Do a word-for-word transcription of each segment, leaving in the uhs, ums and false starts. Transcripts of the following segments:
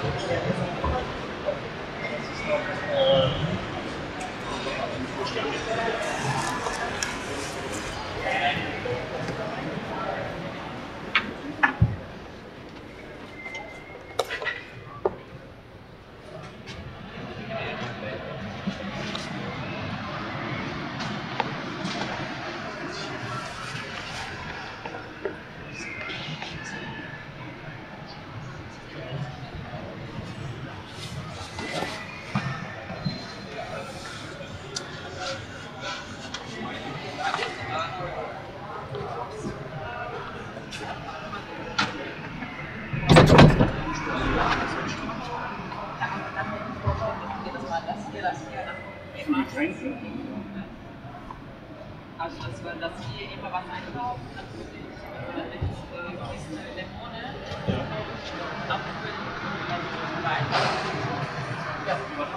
Also dass wir das hier immer was einkaufen, natürlich oder mit äh, Kiste Lemone, abfüllen und dann weiter. Ja.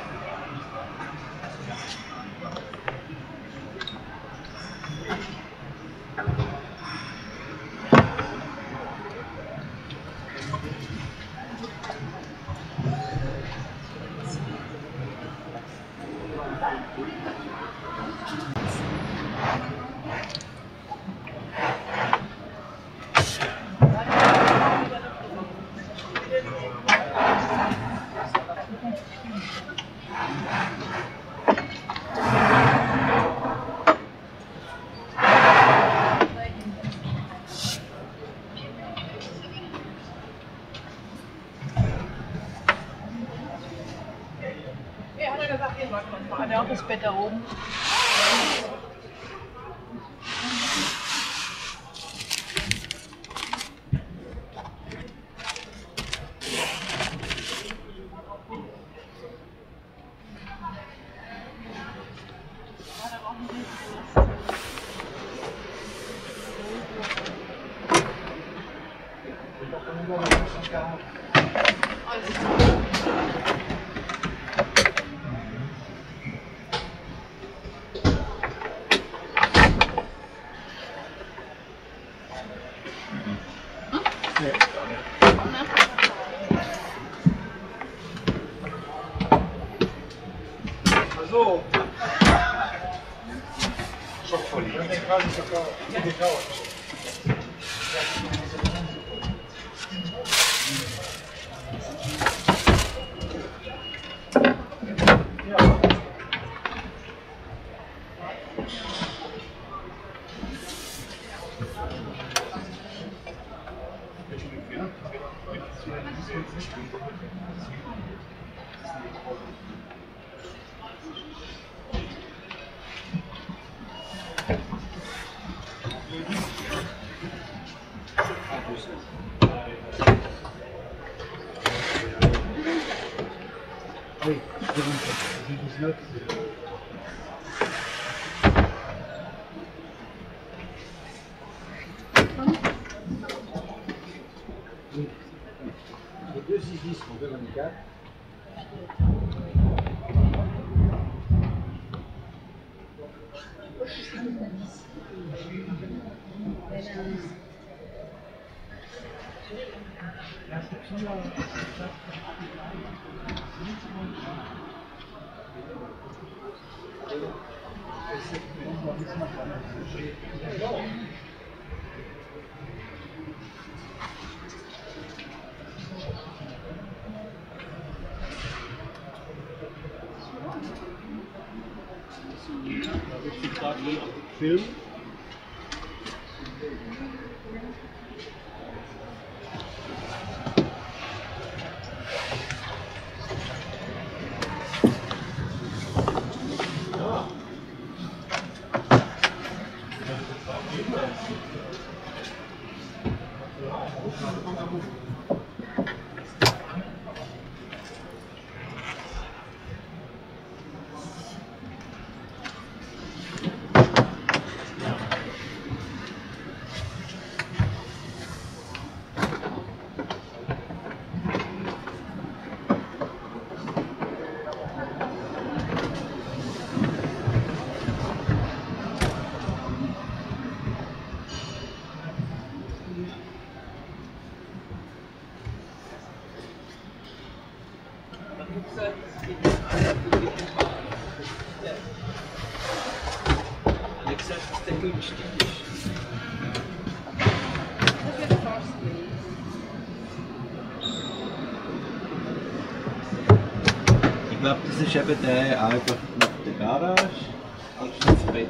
Ja, hat er gesagt, hier läuft man. Hat er auch das Bett da oben? So. Schockvoll. Das ist quasi gekauft. Oui, dix-neuf. Oui. Les deux six dix sont deux vingt-quatre. Film. Alexa, dass der günstig ist. Ich glaube, das ist eben der einfach nach der Garage. Das ist das Bett.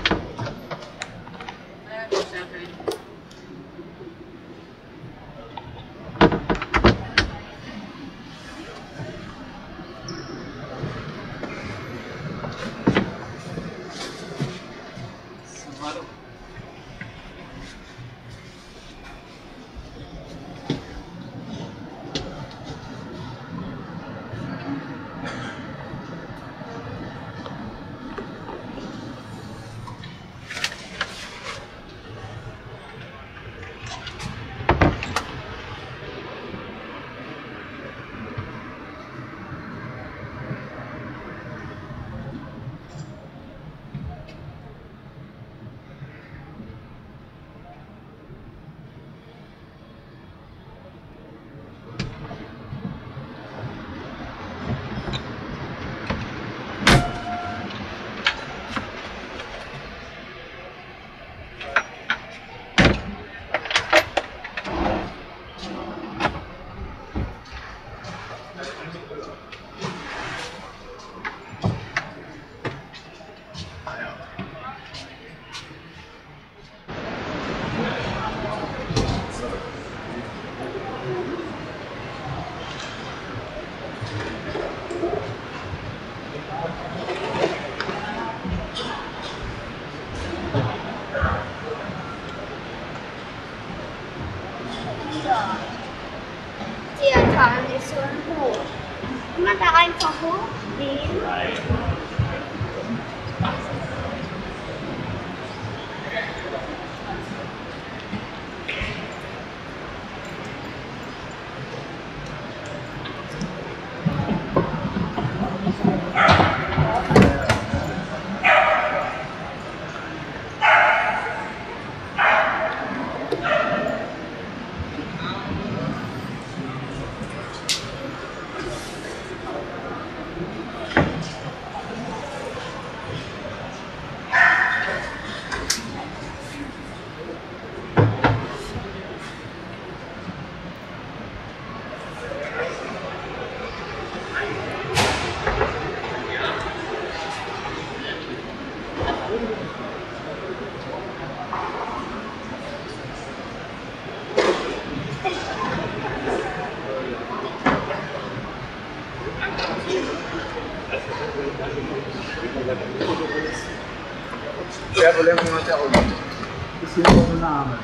Der Tarn ist so hoch. Kann man da einfach hochgehen? Nein. Ja, volevamo una tavola. Questo è un nome.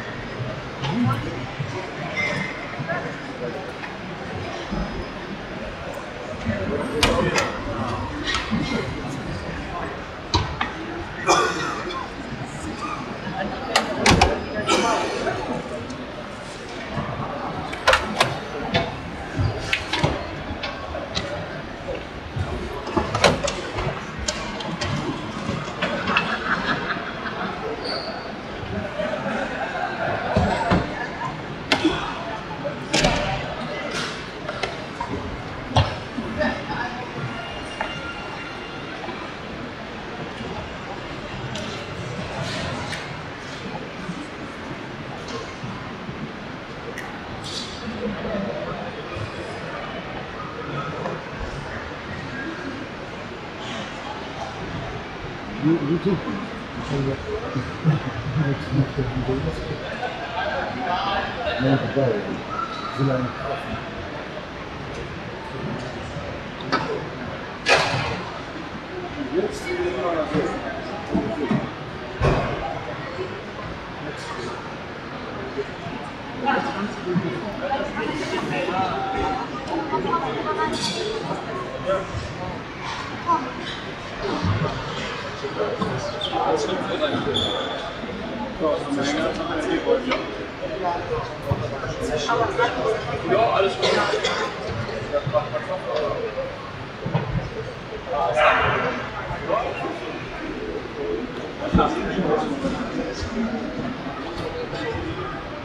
YouTube. Nein, vorbei. So lange kaufen. Jetzt sind wir immer noch so. Ja, alles gut.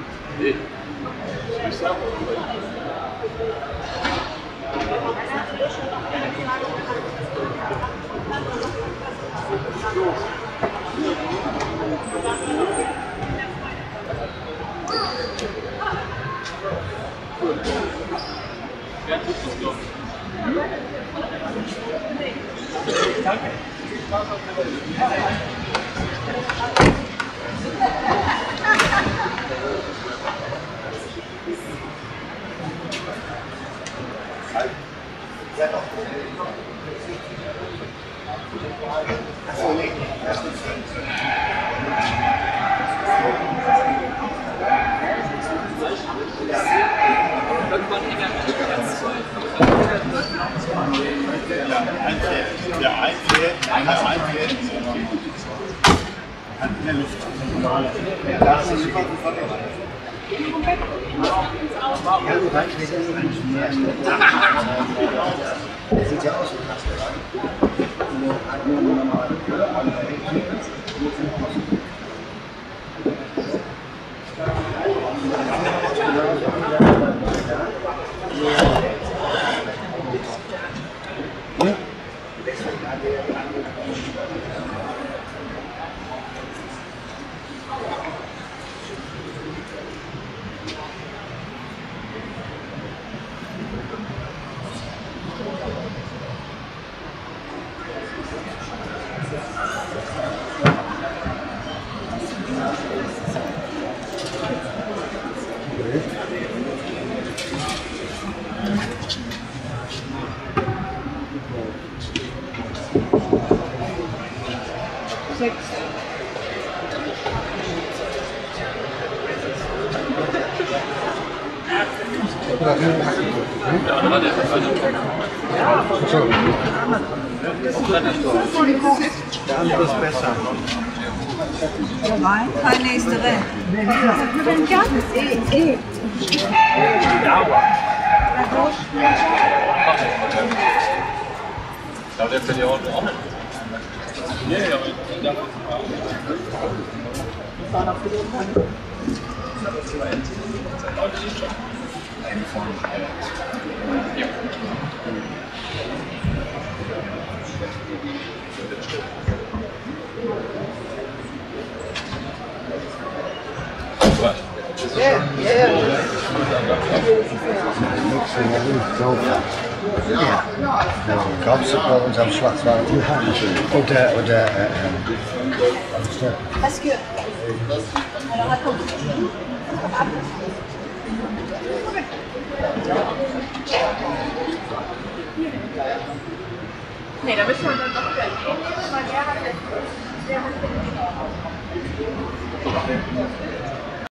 Nee. Der einfährt, einer einfährt, hat in der Luft. Da ist es super, super. Ja, du weißt, das ist eigentlich mehr. Das sieht ja aus wie krass. Der andere ist besser. Nein, kein nächste Rennen. Den ganz eh, eh. Ja, der für die Auto auch nicht. Ja, ja, ja. Ja. Glaubst du bei unserem Schwarzwald? Oder, oder, äh, was ist der? Parce que. Alors attends. Nee, da müssen wir dann doch wieder gehen, weil der hat der hat